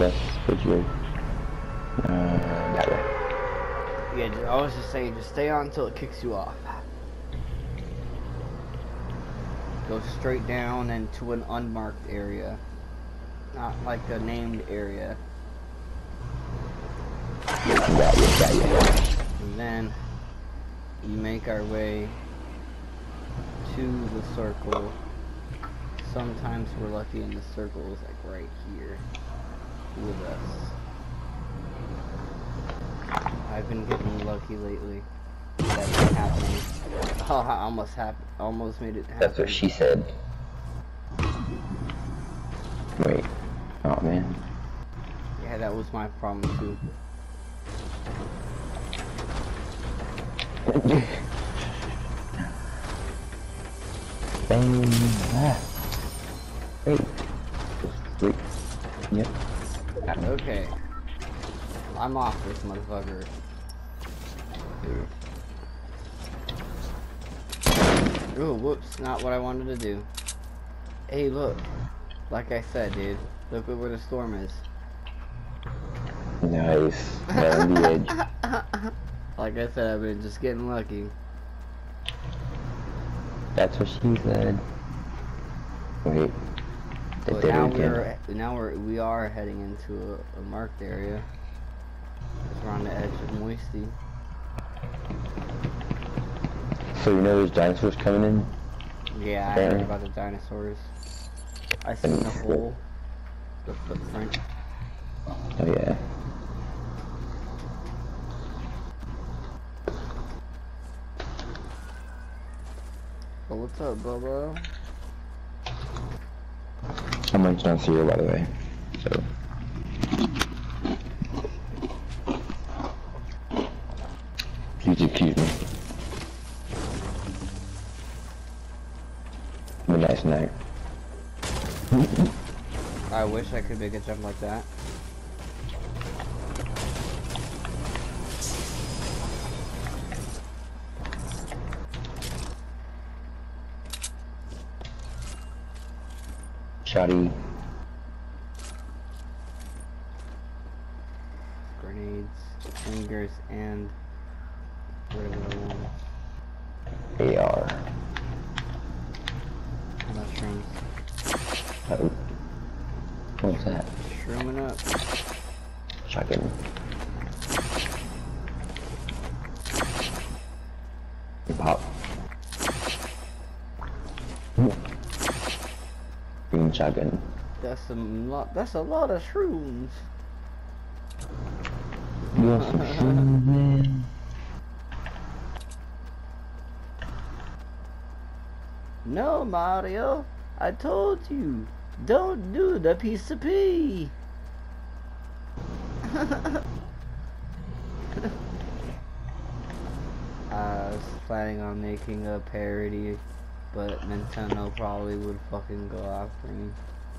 best which way? That way. Yeah, I was just saying, just stay on until it kicks you off. Go straight down and to an unmarked area. Not like a named area. And then we make our way to the circle. Sometimes we're lucky and the circle is like right here with us. I've been getting lucky lately. That's been happening. Oh, I almost made it happen. That's what she said. Wait. Oh man. Yeah, that was my problem too. Bang. Ah. Wait. Wait. Yep. Okay. I'm off this motherfucker. Ooh, whoops, not what I wanted to do. Hey, look. Like I said, dude. Look at where the storm is. Nice. Right on the edge. Like I said, I've been just getting lucky. That's what she said. Wait. But now we are heading into a marked area. We're on the edge of Moisty. So you know there's dinosaurs coming in? Yeah, I heard about the dinosaurs. I seen the hole, the footprint. Oh yeah. Oh, what's up, Bobo? I'm on John Cena, by the way. So. Please excuse me. Have a nice night. I wish I could make a jump like that. Shoddy. Grenades, fingers, and whatever I want. AR. Mushrooms. Oh. What's that? Shrooming up. Shotgun. Pop. Green shotgun. That's a lot of shrooms. You want some shrooms, man? No, Mario. I told you. Don't do the piece of pea. I was planning on making a parody, but Nintendo probably would fucking go after me.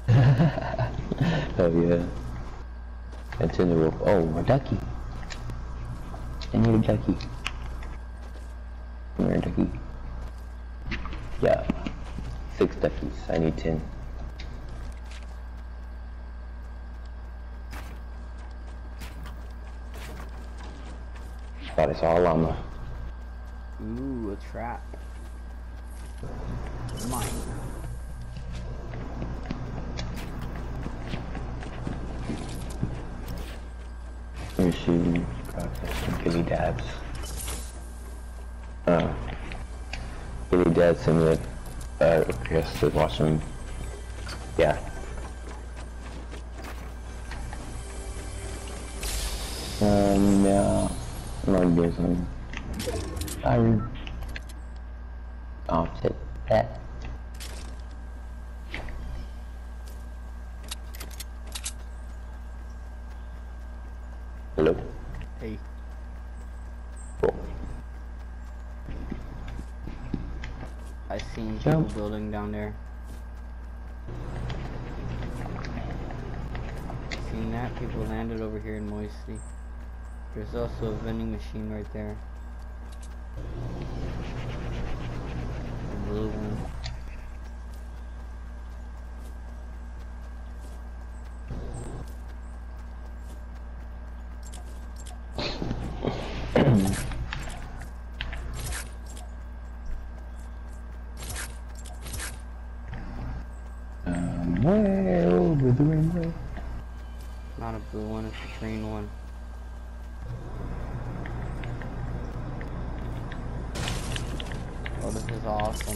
Oh yeah. Nintendo will. Oh, my ducky. I need a ducky. Come here, ducky. Yeah. 6 duckies. I need 10. Thought I saw a llama. Ooh, a trap. Mine. Let me see. Gilly dabs. Gilly dabs and the Chris is watching. Yeah. Yeah. I'm on this one. I'll take that. Hello? Hey. Cool. I seen people building down there. Seen that? People landed over here in Moisty. There's also a vending machine right there. A blue one. green one. Oh, this is awesome.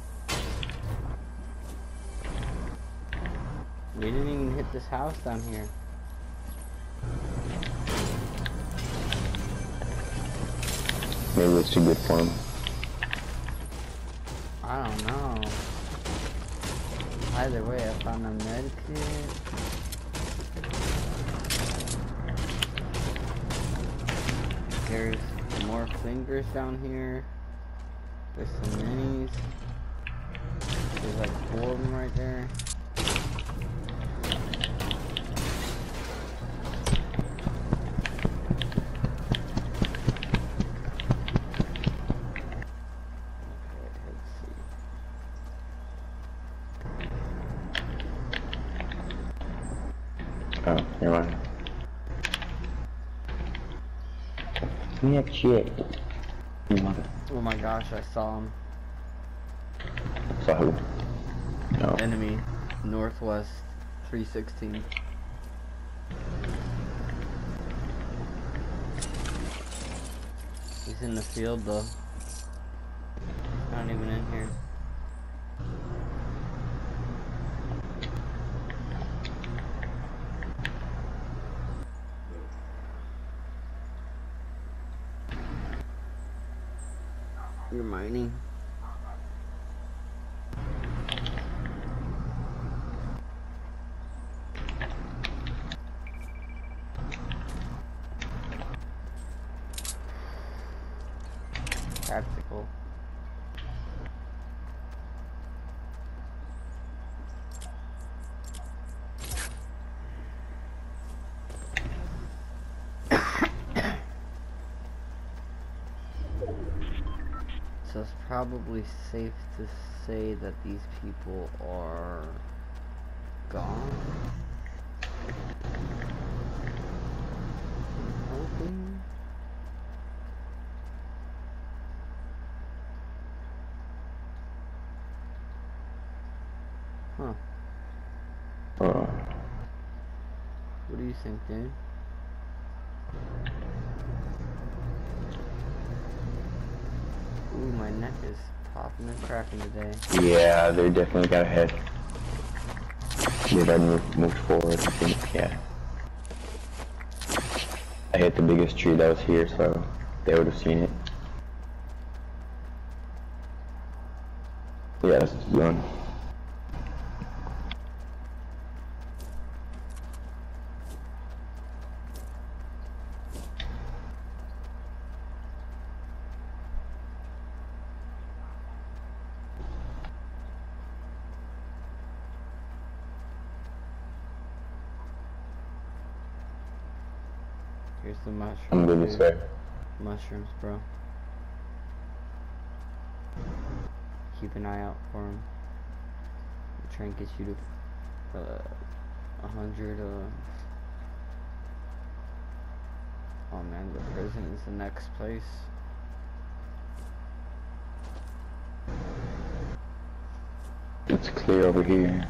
We didn't even hit this house down here. Maybe it's too good for him. I don't know. Either way, I found a med kit. There's more fingers down here. There's some minis. There's like 4 of them right there. Oh, never mind. Give me that shit. You mother. Oh my gosh, I saw him. Saw who? No. Enemy, northwest, 316. He's in the field though. Not even in here. You're mining. Tactical. So it's probably safe to say that these people are gone. I'm hoping. Huh. What do you think, dude? Ooh, my neck is popping and cracking today. Yeah, they definitely got ahead. They had moved forward, I think, yeah. I hit the biggest tree that was here, so they would have seen it. Yeah, that's going. Here's the mushrooms. I'm good this way. Mushrooms, bro. Keep an eye out for them. Try and get you to 100. Oh man, the prison is the next place. It's clear over here.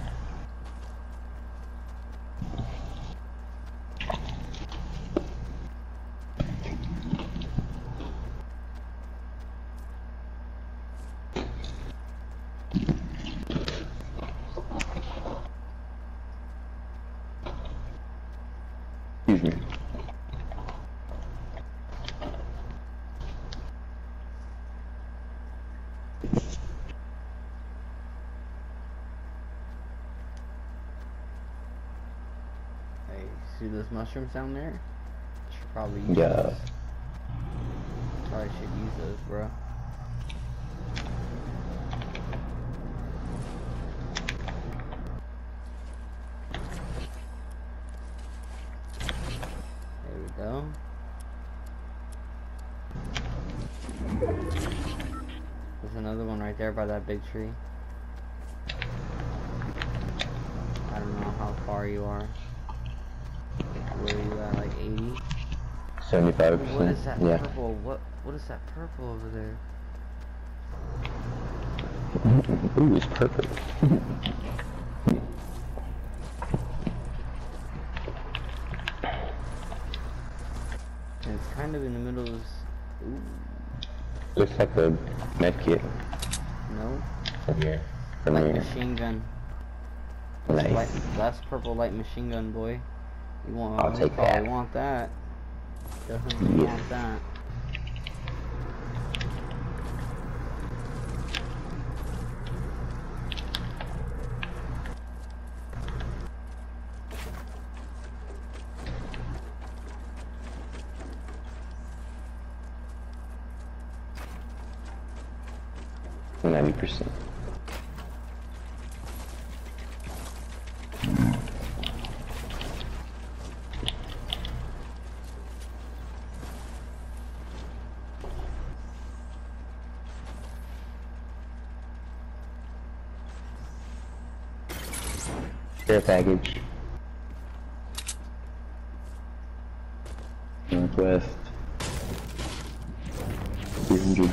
Excuse me. Hey, see those mushrooms down there? Should probably use Yeah. those. Probably should use those, bro. There we go. There's another one right there by that big tree. I don't know how far you are. Where are you at, like 80? 75%. What is that yeah. purple? What is that purple over there? Ooh, it's perfect. kind of in the middle of this. Ooh, Looks like a med kit no. from here. From Light here. machine gun. Nice. That's purple light machine gun, boy. You want? I'll take probably that. want that. Definitely Yeah. want that. %. Care package. Northwest. 300.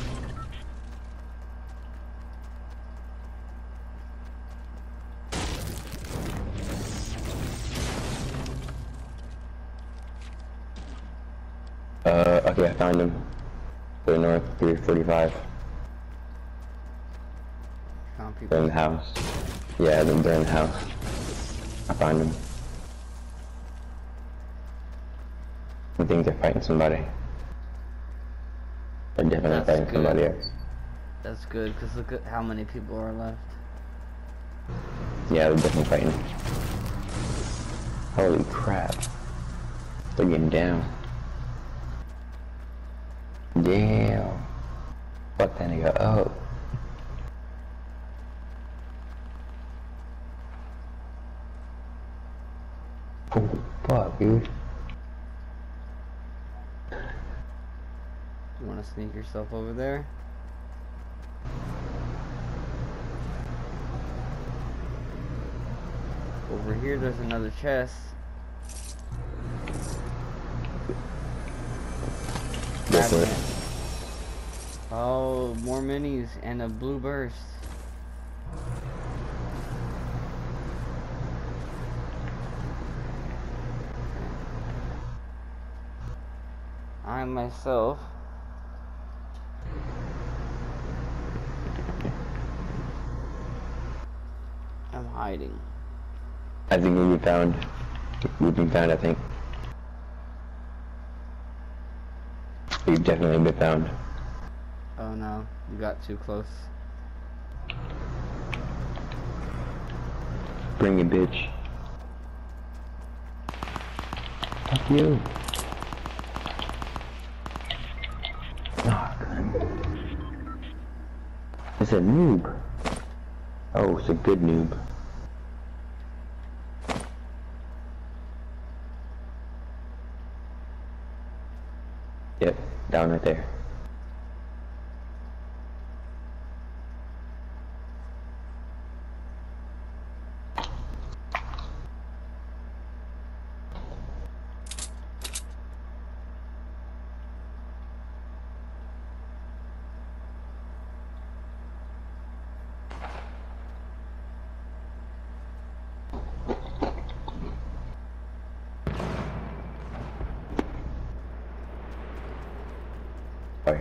Okay, I found him. To the north, 345. Found people. They're in the house. Yeah, they're in the house. I found them. I think they're fighting somebody. They're definitely That's fighting good. somebody else. That's good, because look at how many people are left. Yeah, they're definitely fighting. Holy crap. They're getting down. Damn. Fuck that nigga up. Oh, fuck, dude. You want to sneak yourself over there? Over here, there's another chest. Go Grabbing for it. it. Oh, more minis and a blue burst. I myself am hiding. I think we've been found. We've been found, I think. We've definitely been found. Oh no, you got too close. Bring it, bitch. Fuck you. Oh, God. It's a noob. Oh, it's a good noob. Yep, down right there. Sorry.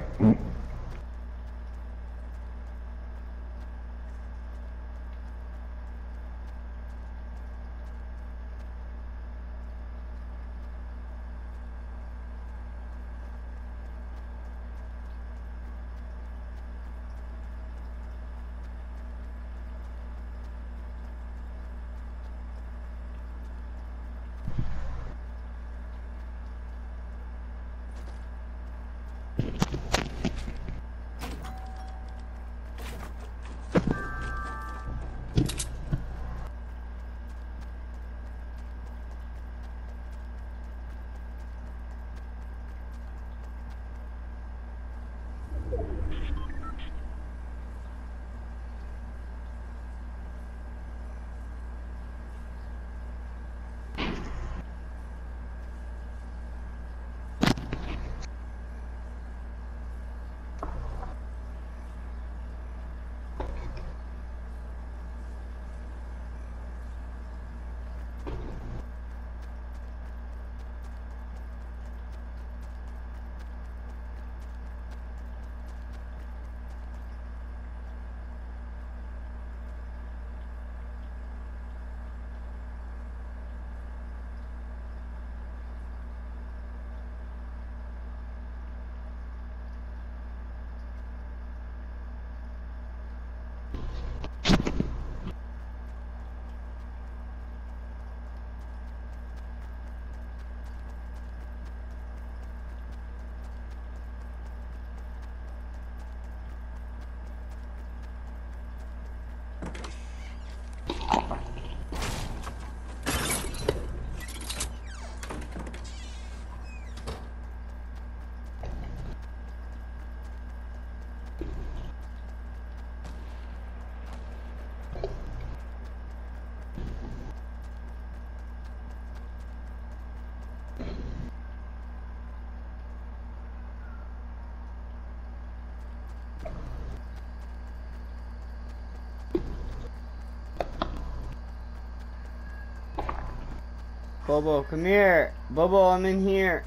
Bobo, come here. Bobo, I'm in here.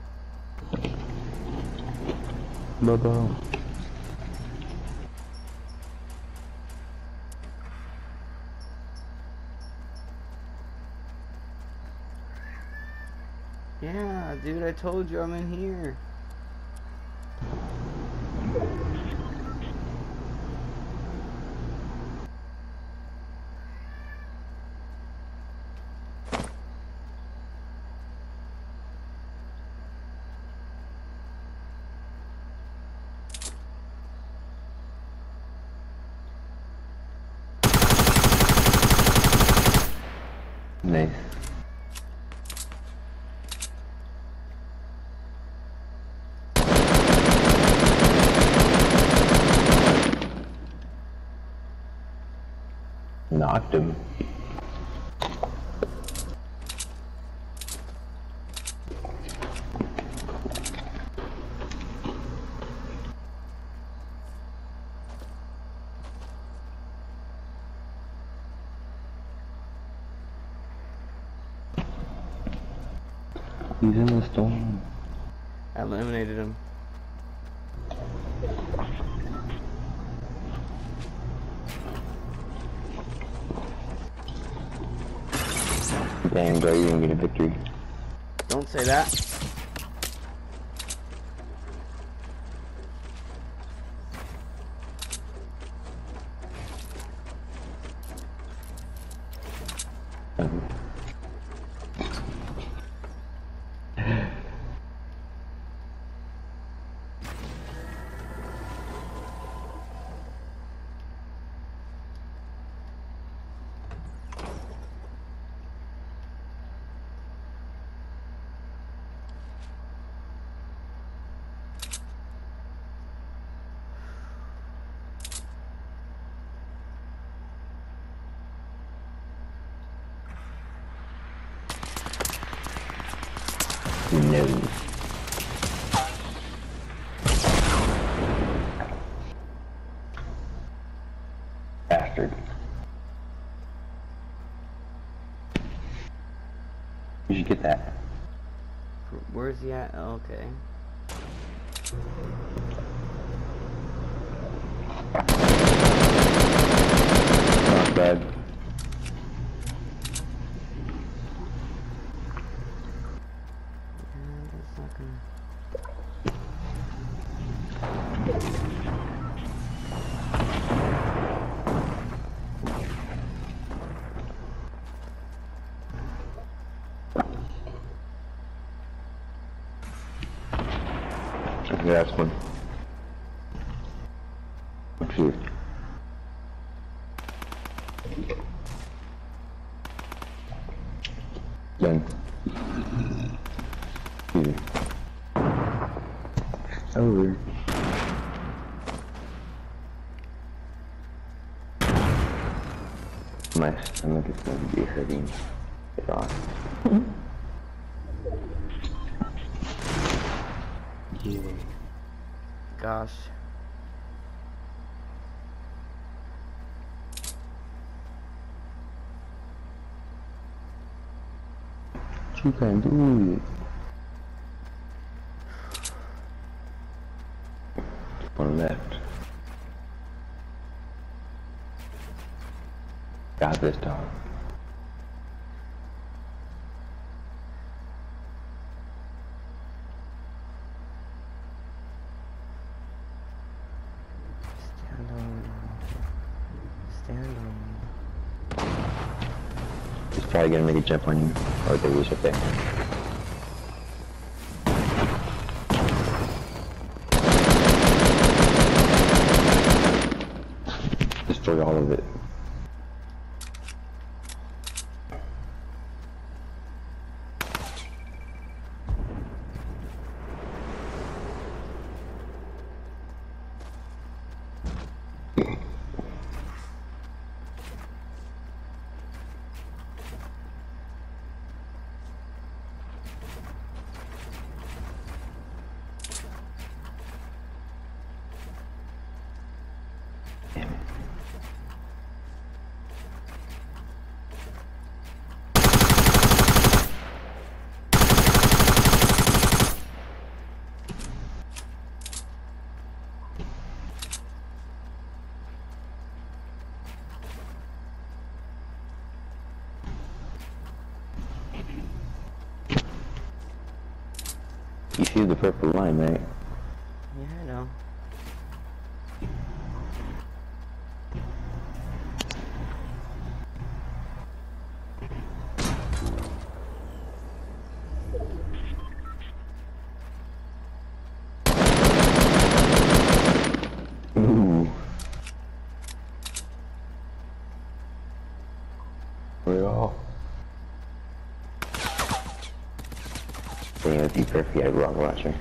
Bobo. Yeah, dude, I told you I'm in here. Nice. Knocked him. He's in the storm. I eliminated him. Damn, bro, you didn't get a victory. Don't say that. No. Bastard. You should get that. Where's he at? Oh, okay. Not bad. That's not gonna... Yeah, that's one. What's here? Done. Here. Over. My stomach is going to be hurting. Get off. Yeah. Gosh. You can do it. One left. Got this dog. Stand on. Stand on. He's probably gonna make a jump on you. Or there was up there. Destroy all of it. You see the purple line, right? Yeah, I know. Ooh. Real. Damn, it'd be perfect. I had rock launcher.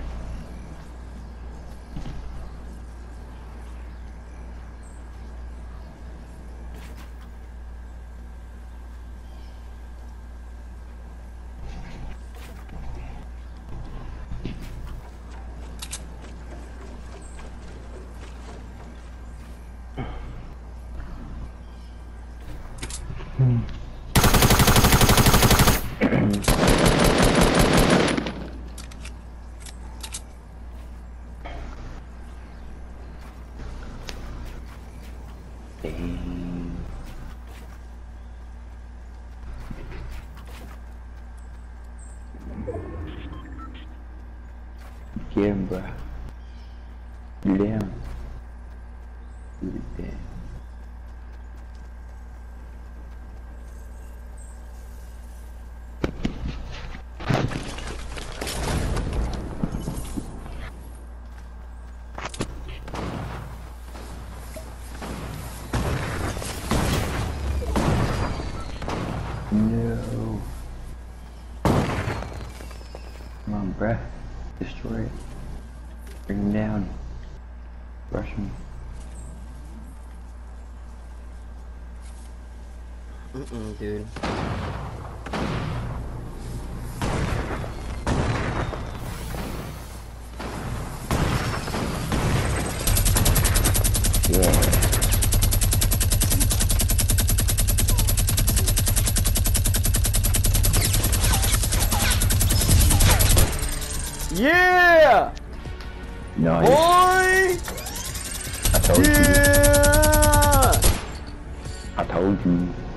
Get him, bro. You down. Do it down. No. Come on, bruh. Destroy it. Bring him down. Rush him. Dude. Yeah. Yeah! Nice. Boy! I told you. Yeah! I told you.